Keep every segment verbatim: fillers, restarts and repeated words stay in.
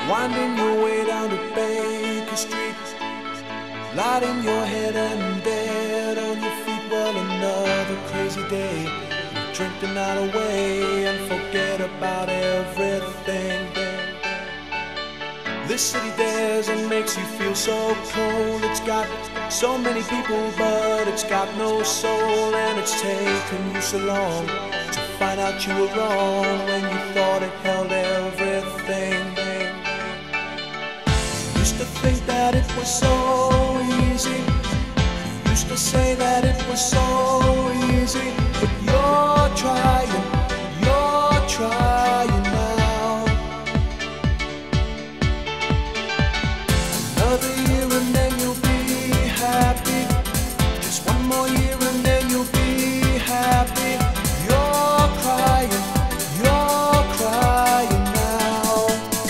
Winding your way down to Baker Street, light in your head and dead on your feet. Well, another crazy day. Drink the night away and forget about everything. This city dares and makes you feel so cold. It's got so many people, but it's got no soul. And it's taken you so long to find out you were wrong when you thought it held everything. Used to think that it was so easy. Used to say that it was so easy. But you're trying, you're trying now. Another year and then you'll be happy. Just one more year and then you'll be happy. You're crying, you're crying now.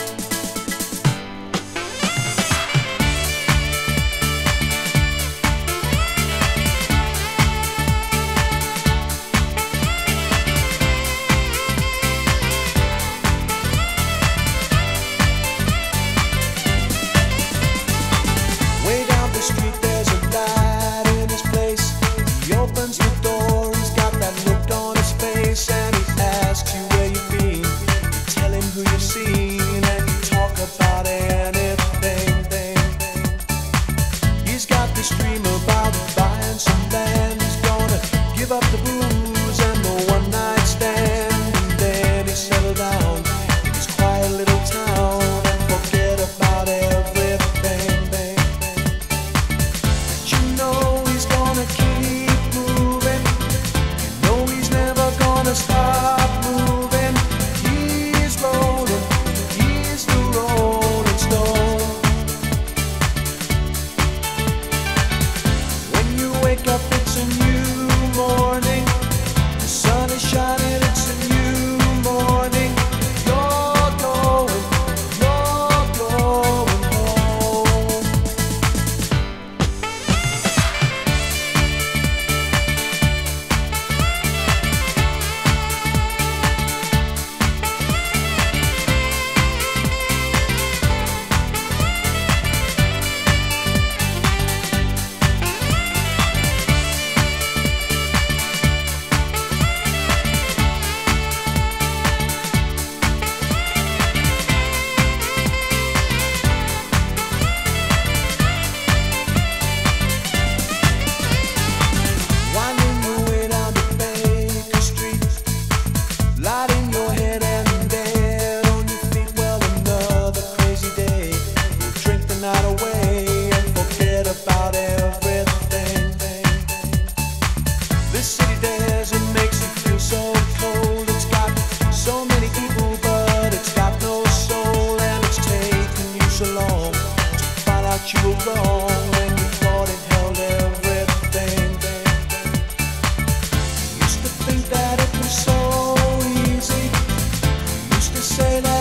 Way down the street there's a light in his place. He opens the door, he's got that look on his face. And he asks you where you've been. You tell him who you've seen, and you talk about anything. He's got this dream about buying some land. He's gonna give up the booze and the one night stand. And then he settle down in his quiet little town and forget about everything. You know he's gonna keep moving. You know he's never gonna stop moving. He's rolling, he's the rolling stone. When you wake up it's a new morning. The sun is shining, it's a new morning. You're going, you're going home. Winding your way down to Baker Street, light in your head and dead on your feet. Well, another crazy day. We'll drink the night away and forget about everything. This city dares and makes you feel so cold. It's got so many people, but it's got no soul. And it's taken you so long to find out you were wrong when you thought it held everything. Used to think that it was so easy. Used to say that